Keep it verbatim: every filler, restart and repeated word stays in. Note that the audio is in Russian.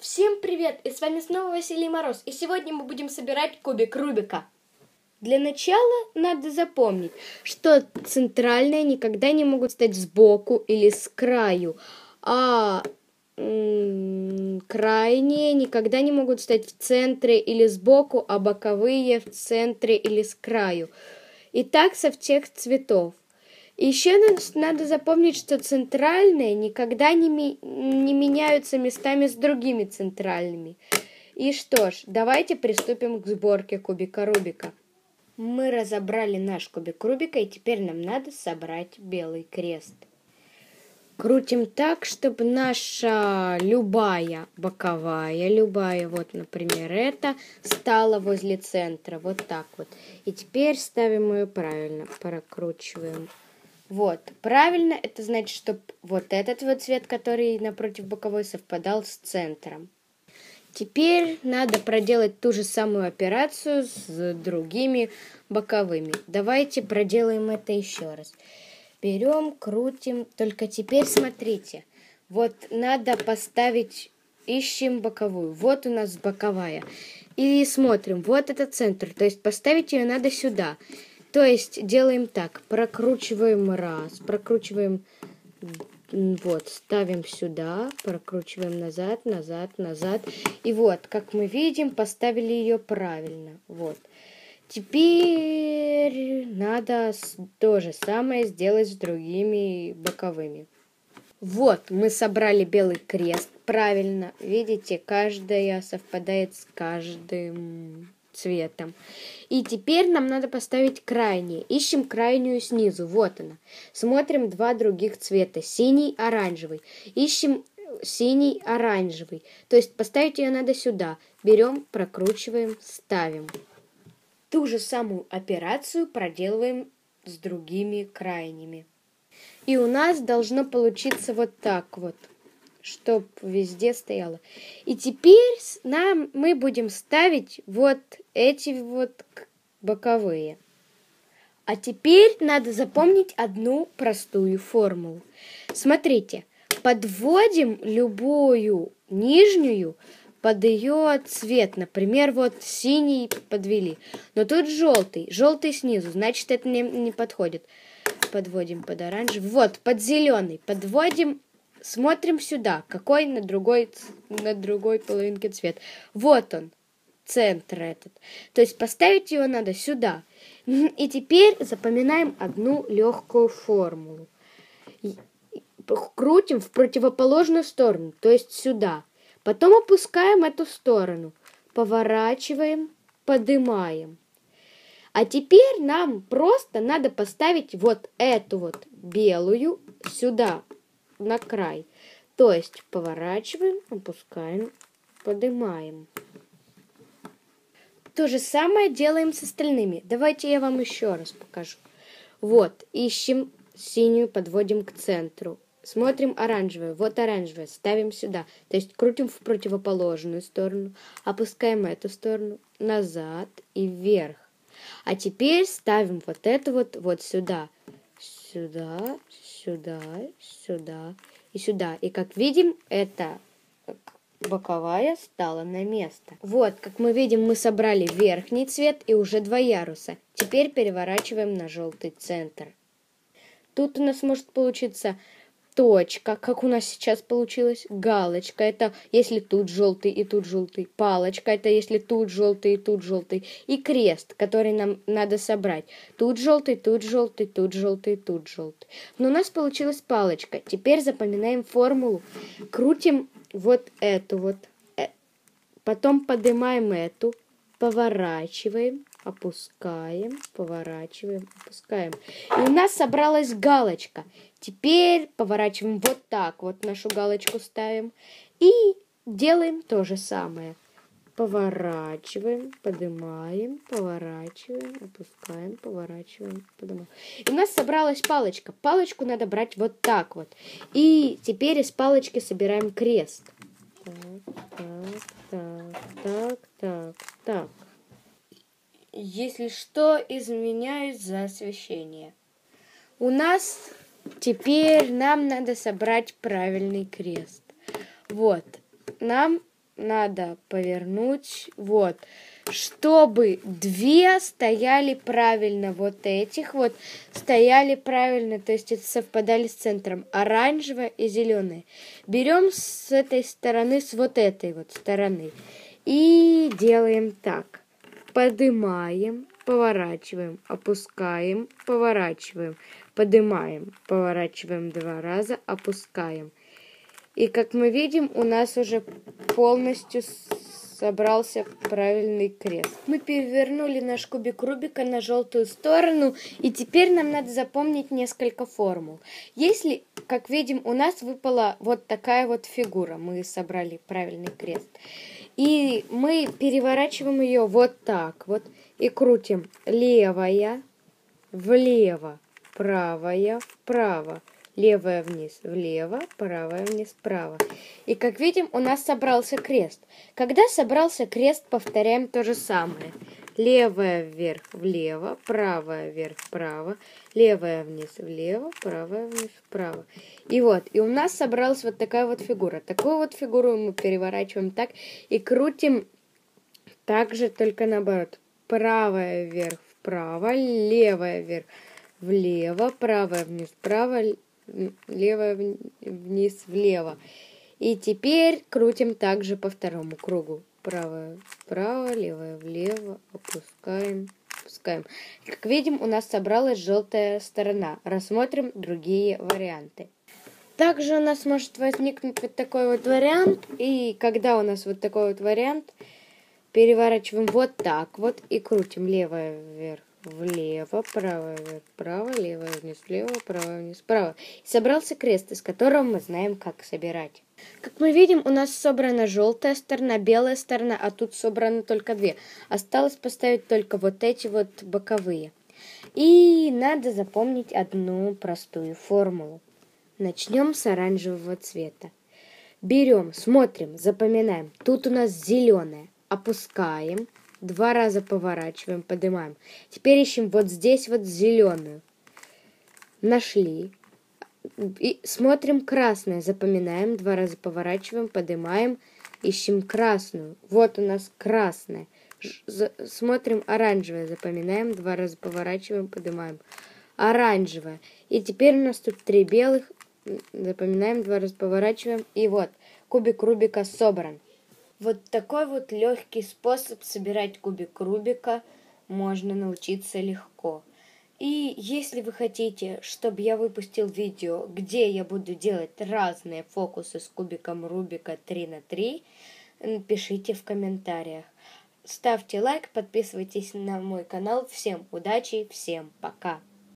Всем привет! И с вами снова Василий Мороз. И сегодня мы будем собирать кубик Рубика. Для начала надо запомнить, что центральные никогда не могут стать сбоку или с краю, а м- крайние никогда не могут стать в центре или сбоку, а боковые в центре или с краю. И так со всех цветов. Еще надо запомнить, что центральные никогда не, ми- не меняются местами с другими центральными. И что ж, давайте приступим к сборке кубика Рубика. Мы разобрали наш кубик Рубика, и теперь нам надо собрать белый крест. Крутим так, чтобы наша любая боковая, любая, вот, например, эта, стала возле центра, вот так вот. И теперь ставим ее правильно, прокручиваем. Вот, правильно, это значит, чтобы вот этот вот цвет, который напротив боковой, совпадал с центром. Теперь надо проделать ту же самую операцию с другими боковыми. Давайте проделаем это еще раз. Берем, крутим, только теперь смотрите. Вот надо поставить, ищем боковую. Вот у нас боковая. И смотрим, вот это центр, то есть поставить ее надо сюда. То есть делаем так, прокручиваем раз, прокручиваем, вот, ставим сюда, прокручиваем назад, назад, назад. И вот, как мы видим, поставили ее правильно. Вот. Теперь надо то же самое сделать с другими боковыми. Вот, мы собрали белый крест правильно. Видите, каждая совпадает с каждым цветом. И теперь нам надо поставить крайние. Ищем крайнюю снизу. Вот она. Смотрим два других цвета. Синий, оранжевый. Ищем синий, оранжевый. То есть поставить ее надо сюда. Берем, прокручиваем, ставим. Ту же самую операцию проделываем с другими крайними. И у нас должно получиться вот так вот, чтобы везде стояло. И теперь нам, мы будем ставить вот эти вот боковые. А теперь надо запомнить одну простую формулу. Смотрите, подводим любую нижнюю под ее цвет. Например, вот синий подвели, но тут желтый, желтый снизу, значит это не, не подходит. Подводим под оранжевый, вот под зеленый, подводим. Смотрим сюда, какой на другой, на другой половинке цвет. Вот он, центр этот. То есть поставить его надо сюда. И теперь запоминаем одну легкую формулу. Крутим в противоположную сторону, то есть сюда. Потом опускаем эту сторону, поворачиваем, поднимаем. А теперь нам просто надо поставить вот эту вот белую сюда, на край. То есть поворачиваем, опускаем, поднимаем. То же самое делаем с остальными. Давайте я вам еще раз покажу. Вот, ищем синюю, подводим к центру. Смотрим оранжевую. Вот оранжевая, ставим сюда. То есть крутим в противоположную сторону, опускаем эту сторону назад и вверх. А теперь ставим вот это вот, вот сюда. Сюда, сюда, сюда и сюда. И как видим, эта боковая стала на место. Вот, как мы видим, мы собрали верхний цвет и уже два яруса. Теперь переворачиваем на желтый центр. Тут у нас может получиться точка, как у нас сейчас получилось. Галочка, это если тут желтый и тут желтый. Палочка, это если тут желтый и тут желтый. И крест, который нам надо собрать. Тут желтый, тут желтый, тут желтый, тут желтый. Но у нас получилась палочка. Теперь запоминаем формулу. Крутим вот эту вот. Потом поднимаем эту. Поворачиваем, опускаем, поворачиваем, опускаем. И у нас собралась галочка. Теперь поворачиваем вот так, вот нашу галочку ставим. И делаем то же самое. Поворачиваем, поднимаем, поворачиваем, опускаем, поворачиваем, поднимаем. И у нас собралась палочка. Палочку надо брать вот так вот. И теперь из палочки собираем крест. Так, так, так, так, так. Если что, извиняюсь за освещение. У нас теперь нам надо собрать правильный крест. Вот, нам надо повернуть, вот, чтобы две стояли правильно, вот этих вот стояли правильно, то есть это совпадали с центром, оранжевая и зеленая. Берем с этой стороны, с вот этой вот стороны, и делаем так. Поднимаем, поворачиваем, опускаем, поворачиваем, поднимаем, поворачиваем два раза, опускаем. И как мы видим, у нас уже полностью собрался правильный крест. Мы перевернули наш кубик Рубика на желтую сторону, и теперь нам надо запомнить несколько формул. Если, как видим, у нас выпала вот такая вот фигура, мы собрали правильный крест. И мы переворачиваем ее вот так вот и крутим левая влево, правая вправо. Левая вниз, влево, правая вниз, вправо. И как видим, у нас собрался крест. Когда собрался крест, повторяем то же самое. Левая вверх, влево, правая вверх, вправо. Левая вниз, влево, правая вниз, вправо. И вот, и у нас собралась вот такая вот фигура. Такую вот фигуру мы переворачиваем так и крутим так же, только наоборот. Правая вверх, вправо, левая вверх, влево, правая вниз, вправо, левая вниз, влево. И теперь крутим также по второму кругу. Правая вправо, левая влево, опускаем, опускаем. Как видим, у нас собралась желтая сторона. Рассмотрим другие варианты. Также у нас может возникнуть вот такой вот вариант. И когда у нас вот такой вот вариант, переворачиваем вот так вот и крутим левая вверх, влево, правая вверх, вправо, левая вниз, влево, правая вниз, вправо. И собрался крест, из которого мы знаем, как собирать. Как мы видим, у нас собрана желтая сторона, белая сторона, а тут собраны только две. Осталось поставить только вот эти вот боковые. И надо запомнить одну простую формулу. Начнем с оранжевого цвета. Берем, смотрим, запоминаем. Тут у нас зеленая. Опускаем. Два раза поворачиваем, поднимаем. Теперь ищем вот здесь вот зеленую. Нашли. И смотрим красное. Запоминаем. Два раза поворачиваем, поднимаем. Ищем красную. Вот у нас красная. Смотрим оранжевое. Запоминаем. Два раза поворачиваем, поднимаем. Оранжевая. И теперь у нас тут три белых. Запоминаем. Два раза поворачиваем. И вот. Кубик Рубика собран. Вот такой вот легкий способ собирать кубик Рубика можно научиться легко. И если вы хотите, чтобы я выпустил видео, где я буду делать разные фокусы с кубиком Рубика три на три, пишите в комментариях. Ставьте лайк, подписывайтесь на мой канал. Всем удачи, всем пока!